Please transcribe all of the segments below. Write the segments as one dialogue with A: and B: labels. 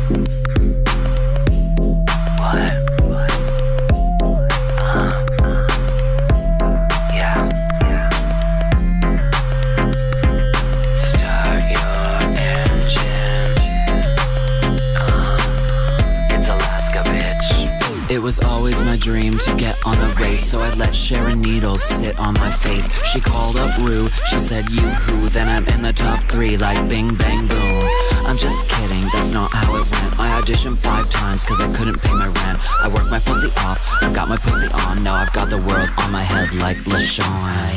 A: It was always my dream to get on the race, so I let Sharon Needles sit on my face. She called up Rue, she said, "You who?" Then I'm in the top 3 like bing bang boom. I'm just kidding, that's not how it went. I auditioned 5 times cause I couldn't pay my rent. I worked my pussy off, I got my pussy on. Now I've got the world on my head like LaShawn.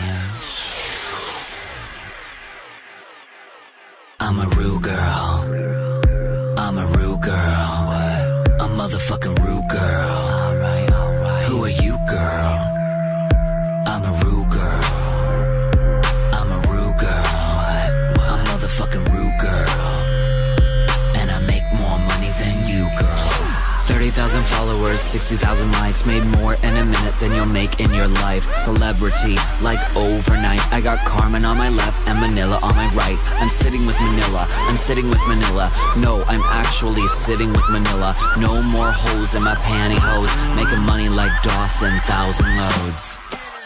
A: I'm a Rue girl. I'm a Rue girl. A motherfucking Rue girl. Alright, alright. Who are you, girl? I'm a Rue girl. I'm a Rue girl. A motherfucking Rue girl. And I make more money than you, girl. 30,000 followers, 60,000 likes. Made more in a minute than you'll make in your life. Celebrity, like overnight. I got Carmen on my left and Manila on my right. I'm sitting with Manila, I'm sitting with Manila. No, I'm actually sitting with Manila. No more holes in my pantyhose. Making money like Dawson, 1,000 loads.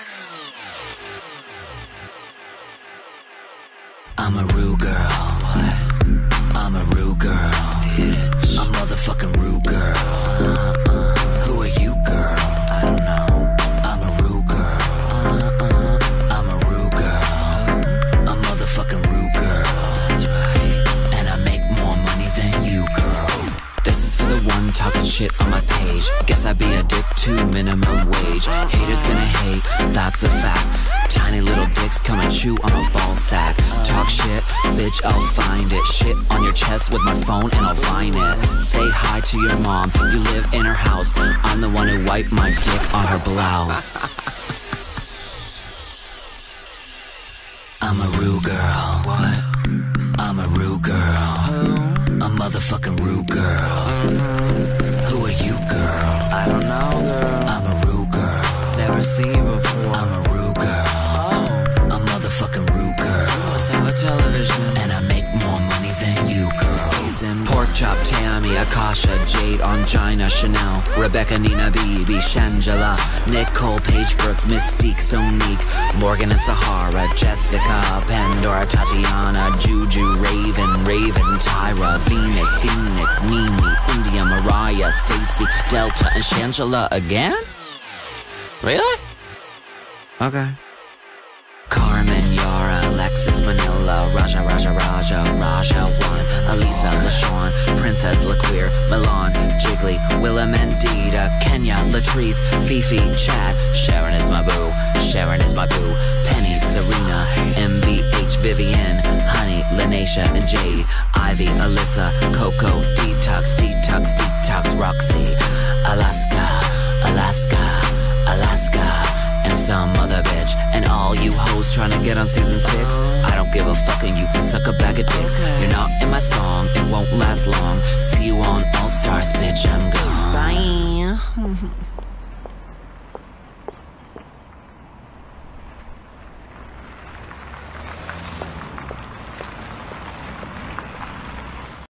A: I'm a Rue girl. I'm a Rue girl. A motherfucking Rue girl. Who are you, girl? I don't know. I'm a Rue girl. I'm a Rue girl. A motherfucking Rue girl. That's right. And I make more money than you, girl. This is for the one talking shit on my page. Guess I'd be a dick to minimum wage. Haters gonna hate, that's a fact. Tiny little dicks come and chew on a ball sack. Talk shit, bitch, I'll find it. Shit on your chest with my phone and I'll find it. Say hi to your mom, you live in her house. I'm the one who wiped my dick on her blouse. I'm a Rue girl. What? I'm a Rue girl. A motherfucking Rue girl. Who are you, girl? I don't know, girl. I'm a Rue girl. Never seen you before. I'm a Rue girl. A motherfucking Rue girl. Let's have a television. And I make more money than you, girl. Season Pork Chop, Tammy, Akasha, Jade, Angina, Chanel, Rebecca, Nina, BB, Shangela, Nicole, Paige, Brooks, Mystique, Sonique, Morgan and Sahara, Jessica, Pandora, Tatiana, Juju, Raven, Tyra, Venus, Phoenix, Mimi, India, Mariah, Stacy, Delta, and Shangela again? Really? Okay. Carmen, Yara, Alexis, Manila, Raja, Juan, Elisa, LaShawn, Princess, LaQueer, Milan, Jiggly, Willa, Mendita, Kenya, Latrice, Fifi, Chad, Sharon is my boo, Penny, Serena, MBH, Vivienne, Honey, Lanesha, and Jade, Ivy, Alyssa, Coco, Detox, Roxy, Alaska, and some other bitch. And all you hoes trying to get on season 6, I don't give a fuck and you can suck a bag of dicks. You're not in my song, it won't last long. See you on All Stars, bitch, I'm gone. Bye.